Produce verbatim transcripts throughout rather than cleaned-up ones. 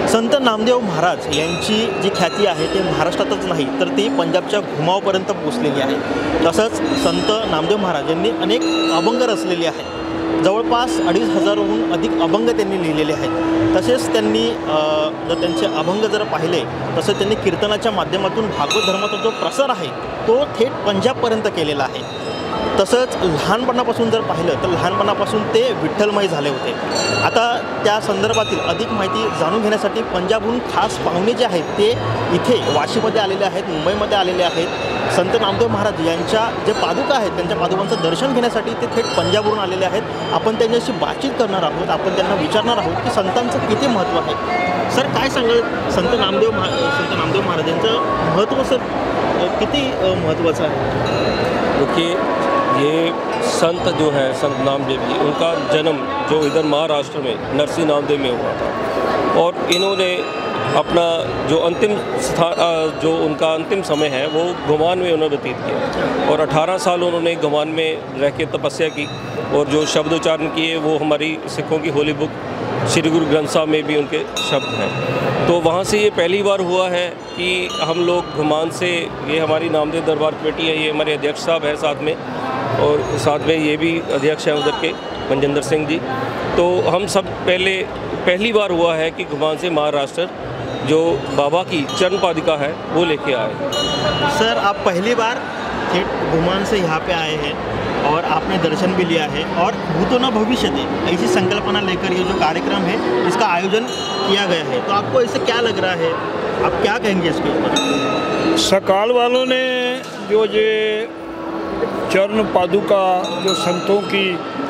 संत नामदेव महाराज यांची जी ख्याती आहे ते महाराष्ट्रातच नाही तर ती पंजाबच्या घुमावपर्यंत पोहोचलेली आहे। तसंच संत नामदेव महाराज यांनी अनेक अभंग रचलेले आहेत। जवळपास अडीच हजारहून अधिक अभंग त्यांनी लिहिलेले आहेत। तसेच त्यांनी जर त्यांचे अभंग जर पाहिले तसं त्यांनी कीर्तनाच्या माध्यमातून भागवत धर्माचा जो प्रसार आहे तो थेट पंजाबपर्यंत केलेला आहे। तसंच लहानपणापासून जर पाहिलं तर लहानपणापासून ते विठ्ठलमय झाले होते। आता त्या संदर्भातील अधिक माहिती जाणून घेण्यासाठी पंजाबहून खास पाहुणे जे आहेत ते इथे वाशीमध्ये आलेले आहेत, मुंबईमध्ये आलेले आहेत। संत नामदेव महाराज यांच्या जे पादुका आहेत त्यांच्या पादुकांचं दर्शन घेण्यासाठी ते थेट पंजाबवरून आलेले आहेत। आपण त्यांच्याशी बातचीत करणार आहोत, आपण त्यांना विचारणार आहोत की संतांचं किती महत्त्व आहे। सर काय सांगाल, संत नामदेव महा संत नामदेव महाराज यांचं महत्त्व सर किती महत्त्वाचं आहे? देखिए, ये संत जो है संत नामदेव जी, उनका जन्म जो इधर महाराष्ट्र में नरसी नामदेव में हुआ था और इन्होंने अपना जो अंतिम स्थान जो उनका अंतिम समय है वो घुमान में उन्होंने व्यतीत किया और अठारह साल उन्होंने घुमान में रह के तपस्या की और जो शब्द उच्चारण किए वो हमारी सिखों की होली बुक श्री गुरु ग्रंथ साहब में भी उनके शब्द हैं। तो वहाँ से ये पहली बार हुआ है कि हम लोग घुमान से, ये हमारी नामदेव दरबार कमेटी है, ये हमारे अध्यक्ष साहब हैं साथ में और साथ में ये भी अध्यक्ष हैं उधर के मनजिंदर सिंह जी। तो हम सब पहले पहली बार हुआ है कि घुमान से महाराष्ट्र जो बाबा की चरण पादिका है वो लेके आए। सर आप पहली बार थेट घुमान से यहाँ पे आए हैं और आपने दर्शन भी लिया है और भूतो न भविष्यति ऐसी संकल्पना लेकर ये जो कार्यक्रम है इसका आयोजन किया गया है, तो आपको इससे क्या लग रहा है, आप क्या कहेंगे इसके ऊपर? सकाल वालों ने जो ये चरण पादुका जो संतों की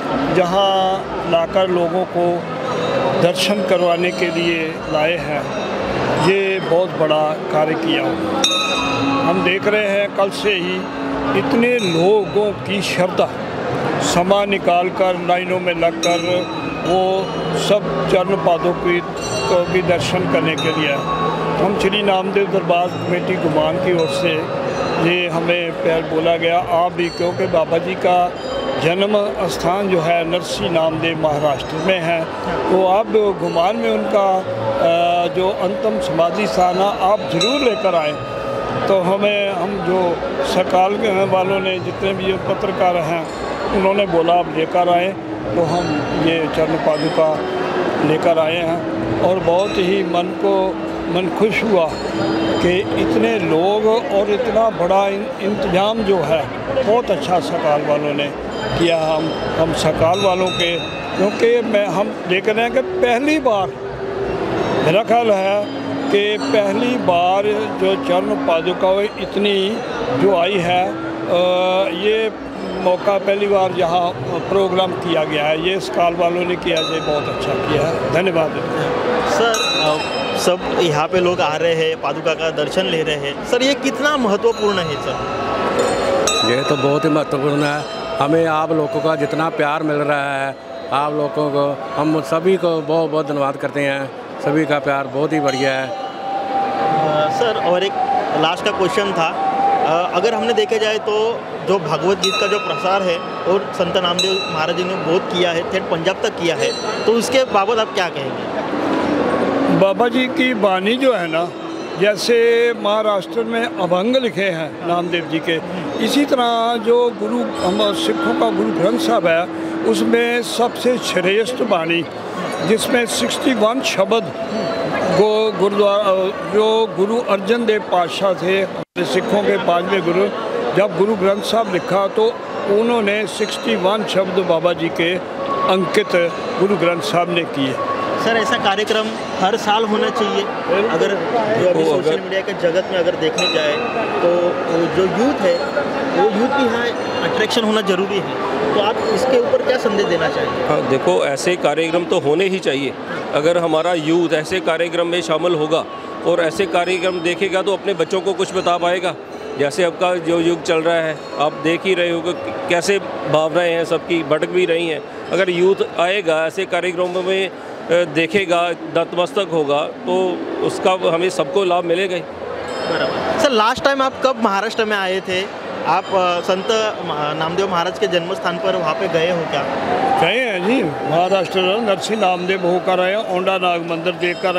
जहाँ लाकर लोगों को दर्शन करवाने के लिए लाए हैं, ये बहुत बड़ा कार्य किया। हम देख रहे हैं कल से ही इतने लोगों की श्रद्धा समय निकाल कर लाइनों में लगकर वो सब चरण पादों की को भी दर्शन करने के लिए। हम श्री नामदेव दरबार कमेटी घुमान की ओर से ये हमें पहल बोला गया आप भी, क्योंकि बाबा जी का जन्म स्थान जो है नरसी नामदेव महाराष्ट्र में है, तो आप घुमान में उनका जो अंतिम समाधि स्थान आप ज़रूर लेकर आएँ। तो हमें हम जो सकाल के वालों ने जितने भी पत्रकार हैं उन्होंने बोला आप लेकर आए, तो हम ये चरण पादुका लेकर आए हैं और बहुत ही मन को मन खुश हुआ कि इतने लोग और इतना बड़ा इंतजाम जो है बहुत अच्छा सकाल वालों ने किया। हम हम सकाल वालों के, क्योंकि मैं हम देख रहे हैं कि पहली बार मेरा ख्याल है कि पहली बार जो चरण पादुका इतनी जो आई है, ये मौका पहली बार यहाँ प्रोग्राम किया गया है, ये सकाल वालों ने किया, ये बहुत अच्छा किया है, धन्यवाद। सर सब यहाँ पे लोग आ रहे हैं, पादुका का दर्शन ले रहे हैं, सर ये कितना महत्वपूर्ण है? सर ये तो बहुत ही महत्वपूर्ण है। हमें आप लोगों का जितना प्यार मिल रहा है, आप लोगों को हम सभी को बहुत बहुत धन्यवाद करते हैं। सभी का प्यार बहुत ही बढ़िया है। आ, सर और एक लास्ट का क्वेश्चन था, आ, अगर हमने देखे जाए तो जो भागवत गीत का जो प्रसार है और संत नामदेव महाराज जी ने बहुत किया है, थेट पंजाब तक किया है, तो उसके बाबत आप क्या कहेंगे? बाबा जी की वाणी जो है ना, जैसे महाराष्ट्र में अभंग लिखे हैं नामदेव जी के, इसी तरह जो गुरु हम सिखों का गुरु ग्रंथ साहब है उसमें सबसे श्रेष्ठ वाणी जिसमें इकसठ शब्द गो गुरुद्वारा जो गुरु अर्जन देव पातशाह थे सिखों के पांचवें गुरु, जब गुरु ग्रंथ साहब लिखा तो उन्होंने इकसठ शब्द बाबा जी के अंकित गुरु ग्रंथ साहब ने किए। सर ऐसा कार्यक्रम हर साल होना चाहिए। अगर जो अभी सोशल मीडिया के जगत में अगर देखने जाए तो जो यूथ है वो यूथ भी यहाँ अट्रैक्शन होना ज़रूरी है, तो आप इसके ऊपर क्या संदेश देना चाहेंगे? हाँ देखो, ऐसे कार्यक्रम तो होने ही चाहिए। अगर हमारा यूथ ऐसे कार्यक्रम में शामिल होगा और ऐसे कार्यक्रम देखेगा तो अपने बच्चों को कुछ बता पाएगा। जैसे अब का जो युग चल रहा है आप देख ही रहे हो कैसे भावनाएं हैं सबकी भटक भी रही हैं। अगर यूथ आएगा ऐसे कार्यक्रमों में देखेगा, नतमस्तक होगा, तो उसका हमें सबको लाभ मिलेगा ही। बराबर। सर लास्ट टाइम आप कब महाराष्ट्र में आए थे? आप संत नामदेव महाराज के जन्म स्थान पर वहाँ पे गए हो क्या? गए हैं जी, महाराष्ट्र नरसी नामदेव होकर आए, औंडा नाग मंदिर देख कर आए,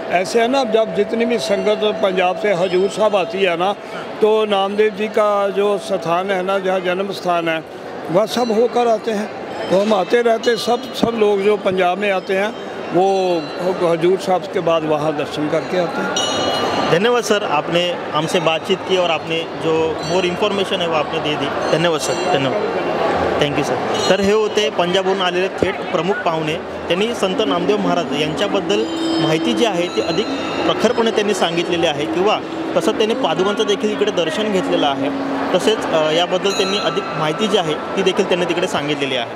ऐसे है ना, जब जितनी भी संगत पंजाब से हजूर साहब आती है ना, तो नामदेव जी का जो स्थान है ना, जहाँ जन्म स्थान है, वह सब होकर आते हैं। तो हम आते रहते, सब सब लोग जो पंजाब में आते हैं वो हजूर साहब के बाद वहाँ दर्शन करके आते हैं। धन्यवाद सर, आपने हमसे बातचीत की और आपने जो मोर इन्फॉर्मेशन है वो आपने दे दी। धन्यवाद सर, धन्यवाद, थँक्यू सर। तर हे होते पंजाबहून आलेले थेट प्रमुख पाहुणे। त्यांनी संत नामदेव महाराज यांच्याबद्दल माहिती जी आहे ती अधिक प्रखरपणे त्यांनी सांगितलेली आहे, किंवा तसंच त्यांनी पादुकांचं देखील इकडे दर्शन घेतलेलं आहे। तसेच याबद्दल त्यांनी अधिक माहिती जी आहे ती देखील त्यांनी तिकडे सांगितलेली आहे।